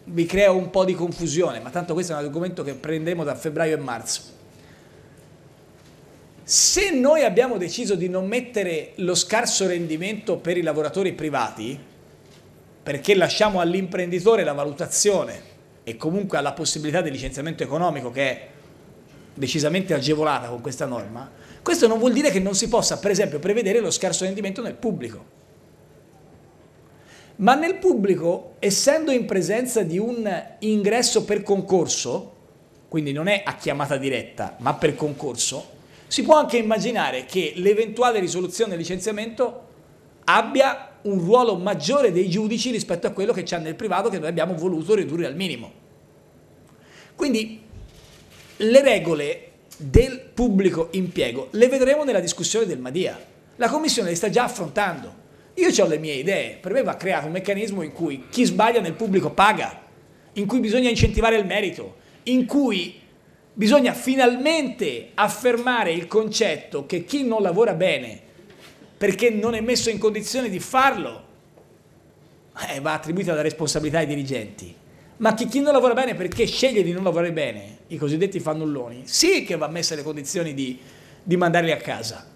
vi creo un po' di confusione, ma tanto questo è un argomento che prenderemo da febbraio e marzo. Se noi abbiamo deciso di non mettere lo scarso rendimento per i lavoratori privati, perché lasciamo all'imprenditore la valutazione e comunque alla possibilità di licenziamento economico, che è decisamente agevolata con questa norma, questo non vuol dire che non si possa, per esempio, prevedere lo scarso rendimento nel pubblico. Ma nel pubblico, essendo in presenza di un ingresso per concorso, quindi non è a chiamata diretta, ma per concorso, si può anche immaginare che l'eventuale risoluzione del licenziamento abbia un ruolo maggiore dei giudici rispetto a quello che c'è nel privato, che noi abbiamo voluto ridurre al minimo. Quindi le regole del pubblico impiego le vedremo nella discussione del Madia. La Commissione le sta già affrontando. Io ho le mie idee, per me va creato un meccanismo in cui chi sbaglia nel pubblico paga, in cui bisogna incentivare il merito, in cui bisogna finalmente affermare il concetto che chi non lavora bene perché non è messo in condizione di farlo va attribuita la responsabilità ai dirigenti, ma che chi non lavora bene perché sceglie di non lavorare bene, i cosiddetti fannulloni, sì che va messa nelle condizioni di mandarli a casa.